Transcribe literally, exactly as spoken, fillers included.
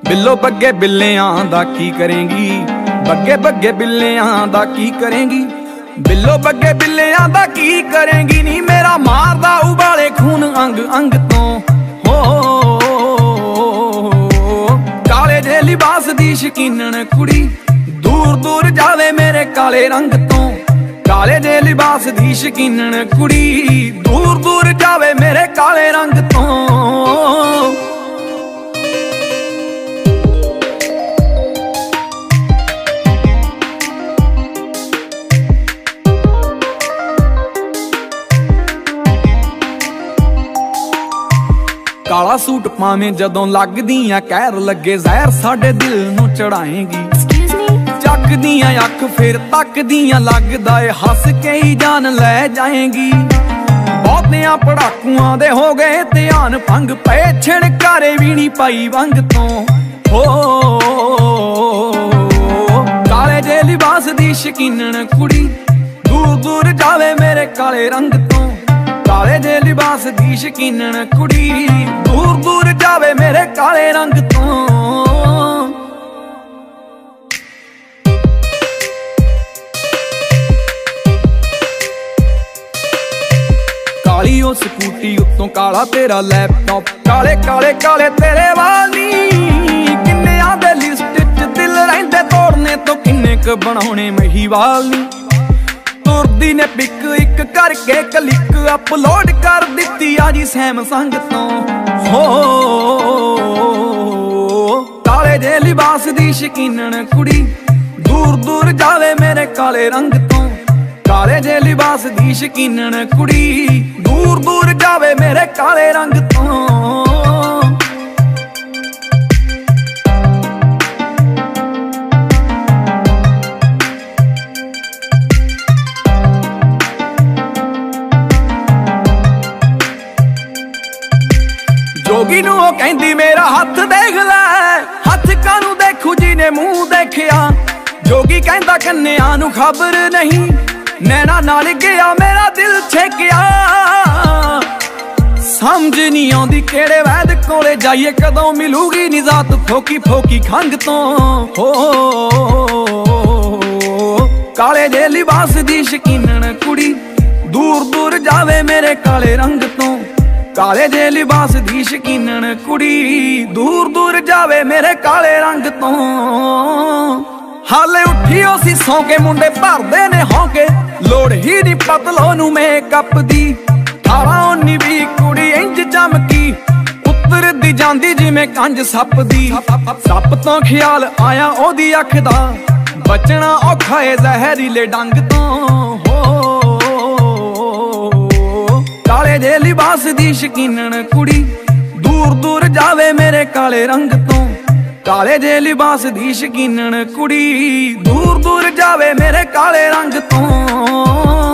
बिल्लो बग्गे बिल्लियां दा की करेंगी, बग्गे बग्गे बिल्लियां दा की करेंगी, बिल्लो बग्गे बिल्लियां दा की करेंगी। नी मेरा मारदा उबाले खून अंग अंग तो हो, काले जे लिबास दी शकीनन कुड़ी दूर दूर जावे मेरे काले रंग तो, काले जे लिबास दी शकीनन कुड़ी दूर दूर जावे मेरे काले रंग तो। काला सूट पावे जदों लगदियां कहर लगे जहर साडे दिल नूं चढ़ाएगी। चकदियां अख फिर तकदियां लगदा ए हस के ही जान लै जाएगी। बहुतियां पड़ाकुआं दे हो गए ध्यान भंग पे छिड़कारे भी नहीं पाई वंग तो हो, काले जे लिबास दी शकीनन कुड़ी दूर दूर जावे मेरे काले रंग तो, काले जे लिबास दी शकीनन कुड़ी दूर दूर जावे मेरे काले रंग तो। काली ओ स्कूटी उत्तों काला तेरा लैपटॉप, काले काले काले तेरे वाली किन्ने आंदे लिस्ट च दिल रहिंदे तोड़ने तो किन्ने क बनाउणे महीवाल। तुरदी ने पिक एक करके क्लिक अपलोड कर दित्ती आजी सैमसंग तो हो, काले जे लिबास दी शकीनन कुड़ी दूर दूर जावे मेरे काले रंग तो, काले जे लिबास दी शकीनन कुड़ी दूर दूर जावे मेरे काले रंग तो। जोगी नू ओ कहंदी मेरा हथ देख लै, हथ कानू देखू जी ने मुंह देखिया। जोगी कहंदा कन्निया नू खबर नहीं, नैना नाल गया मेरा दिल छेकिया। समझ नहीं आउंदी केड़े वैद कोले जाइए, कदों मिलूगी निजात फोकी फोकी खंग तो हो, काले जे लिबास दी शकीनन कुड़ी दूर दूर जावे मेरे काले रंग तो, काले जे लिबास दी शकीनन कुड़ी दूर दूर जावे मेरे काले रंग तो। हाले उठी सी सौ के मुंडे भरदे ने होके, लोड़ ही नी पतलो नू मेकअप दी। अठारह उन्नी भी कुड़ी इंज चमकी उतर दी जांदी जिवें कंज सप दी। सप तो ख्याल आया ओदी अख दा, बचना औखा ए जहरीले डंग तो हो, काले जे लिबास दी शकीनन कुड़ी दूर दूर जावे मेरे काले रंग तो, काले जे लिबास दी शकीनन कुड़ी दूर दूर जावे मेरे काले रंग तो।